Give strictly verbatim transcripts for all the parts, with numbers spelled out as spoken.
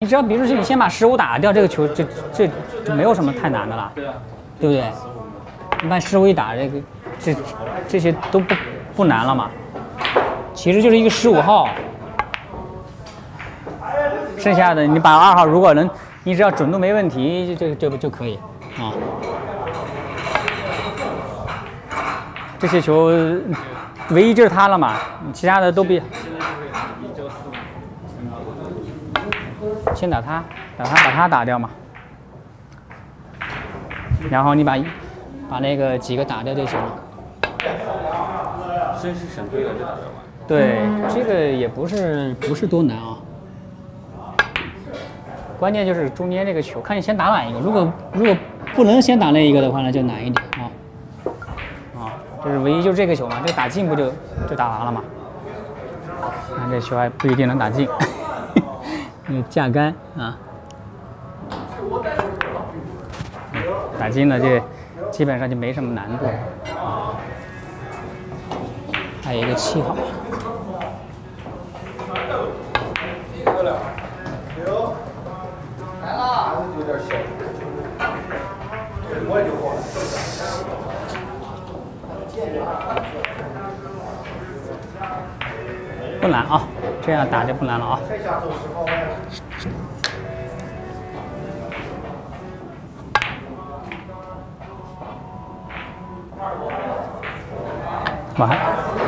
你只要比如说你先把十五打掉，这个球这这就没有什么太难的了，对不对？你把十五一打，这个这这些都不不难了嘛。其实就是一个十五号，剩下的你把二号如果能，你只要准度没问题，就就就可以啊。这些球唯一就是它了嘛，其他的都比。先打它，打它，把它打掉嘛。然后你把把那个几个打掉就行了。 先是选对了就打掉了。 对，这个也不是不是多难啊。关键就是中间这个球，看你先打哪一个。如果如果不能先打那一个的话呢，就难一点啊。啊，就是唯一就这个球嘛，这个打进不就就打完了嘛？那这球还不一定能打进。那个架杆啊，打进了这基本上就没什么难度。还有一个七号。来了，有点小。我也就过来。不难啊，这样打就不难了啊。完，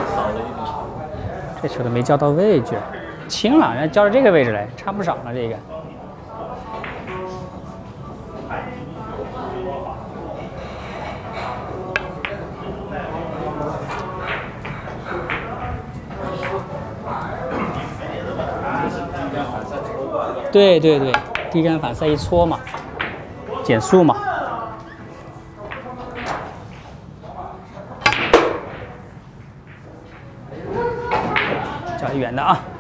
这球都没交到位置，轻了，人家交到这个位置来，差不少了这个。对对对，低杆反射一搓嘛，减速嘛。较远的啊。